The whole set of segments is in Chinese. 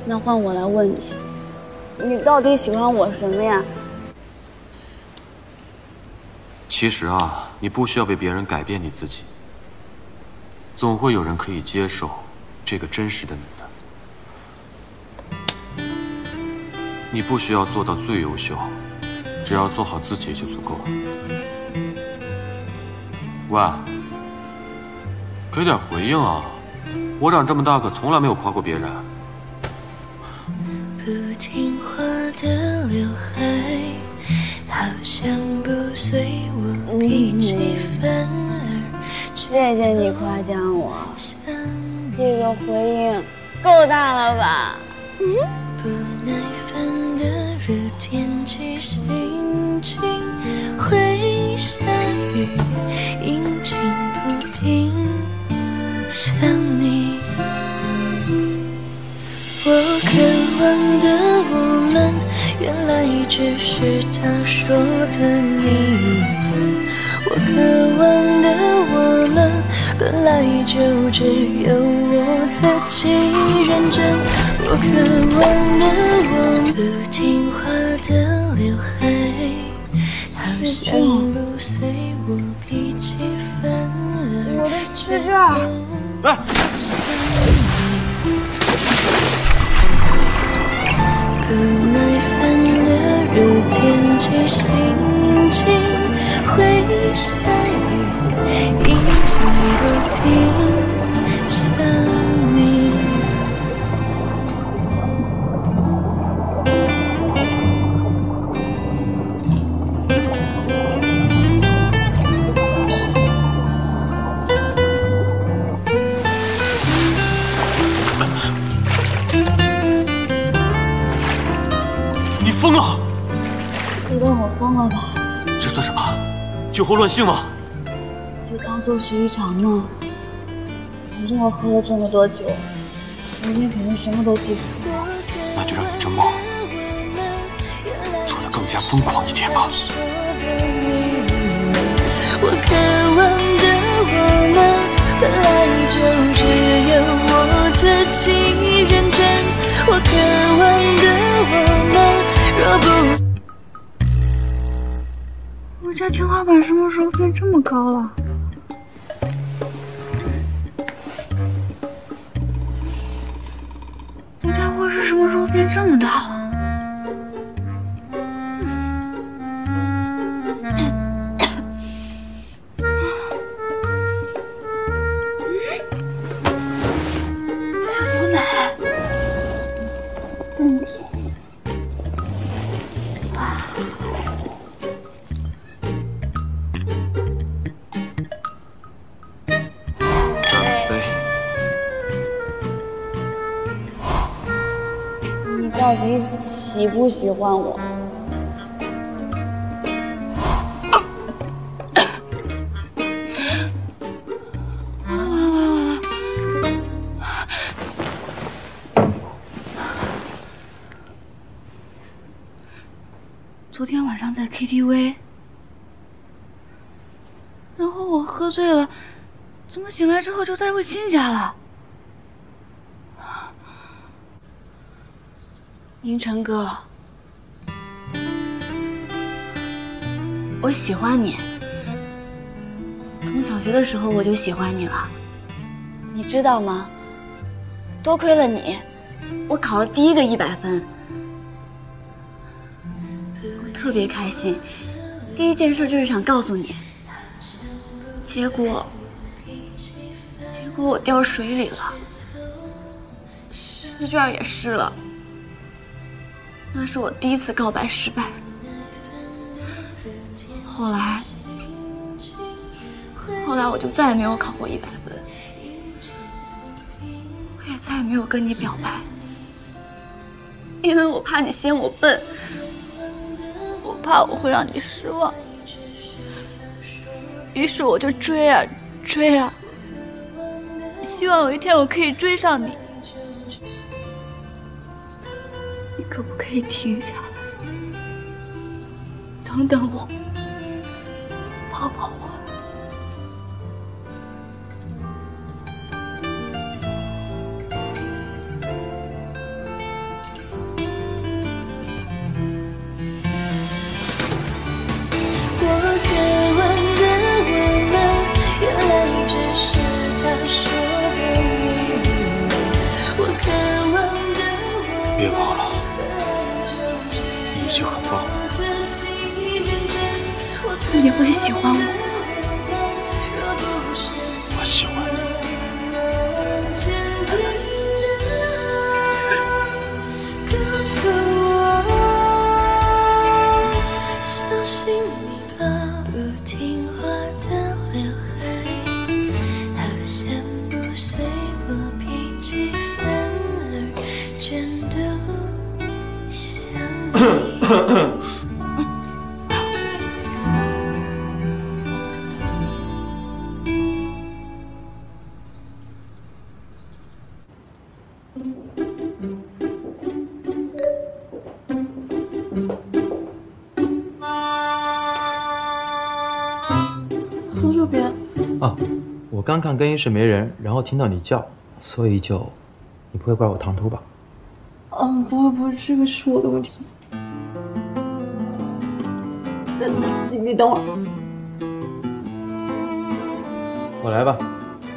那换我来问你，你到底喜欢我什么呀？ 其实啊，你不需要为别人改变你自己，总会有人可以接受这个真实的你的。你不需要做到最优秀，只要做好自己就足够了。喂，给点回应啊！我长这么大可从来没有夸过别人。 不听话的刘海，好像不随我脾气反而。 谢谢你夸奖我，这个回应够大了吧？ 不耐烦的热天气，心情会下雨，阴晴不定，想你。我渴望的我们，原来只是他说的你们。我渴望的我们，本来就只有我自己认真。我渴望的我，不听话的刘海，好像不随我脾气，反而我的试卷。 哎， 不耐烦的热天气，心情会下雨，阴晴不定，想你。 你疯了！ 就当我疯了吧， 这算什么？酒后乱性吗？ 就当做是一场梦。反正我喝了这么多酒，明天肯定什么都记不住。 那就让你这梦做得更加疯狂一点吧。 我渴望的我们，本来就只有我自己认真。我渴望的我们，若不…… 我家天花板什么时候变这么高了？我家卧室什么时候变这么大了？牛奶，真甜。你到底喜不喜欢我？昨天晚上在 KTV， 然后我喝醉了，怎么醒来之后就在魏亲家了？明晨哥，我喜欢你，从小学的时候我就喜欢你了，你知道吗？多亏了你，我考了第一个100分。我特别开心，第一件事就是想告诉你，结果我掉水里了，试卷也湿了。那是我第一次告白失败，后来我就再也没有考过100分，我也再也没有跟你表白，因为我怕你嫌我笨，我怕我会让你失望，于是我就追啊追啊，希望有一天我可以追上你。你可不可以停下来，等等我，抱抱我？ 别跑了，你已经很棒了。 你会喜欢我吗？ 我喜欢你。 告诉我，相信你吧，不听话的刘海，好像不随我脾气，反而全都像你。 何主编啊，我刚看更衣室没人，然后听到你叫，所以就……你不会怪我唐突吧？ 不，这个是我的问题。你等会儿， 我来吧。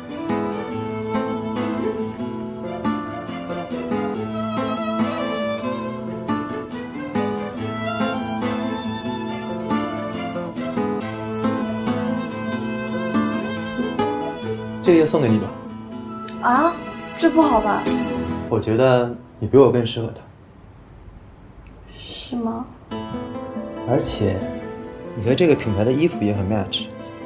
这个送给你吧。 啊，这不好吧？ 我觉得你比我更适合他， 是吗？ 而且你和这个品牌的衣服也很 match。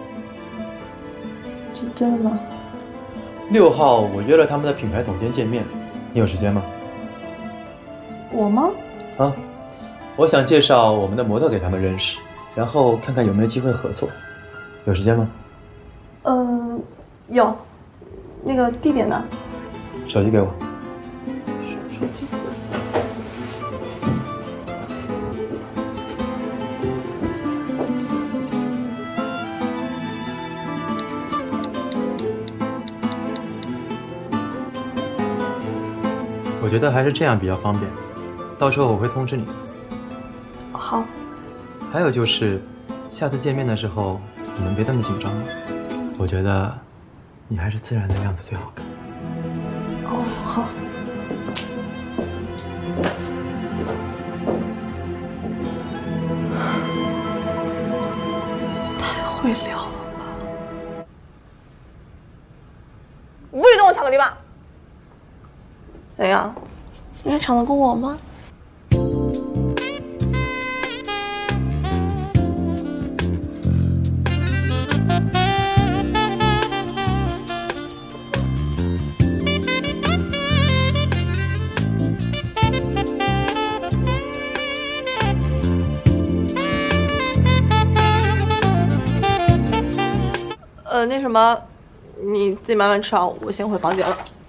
真的吗 6号我约了他们的品牌总监见面，你有时间吗？ 我吗？ 啊，我想介绍我们的模特给他们认识，然后看看有没有机会合作，有时间吗？ 有。那个地点呢？ 手机给我。 手机。 我觉得还是这样比较方便，到时候我会通知你。 好。 还有就是，下次见面的时候，你能别那么紧张吗？我觉得你还是自然的样子最好看。 哦，好。太会聊了吧？ 你不许动我巧克力棒！ 怎样？你还抢得过我吗？那什么，你自己慢慢吃啊，我先回房间了。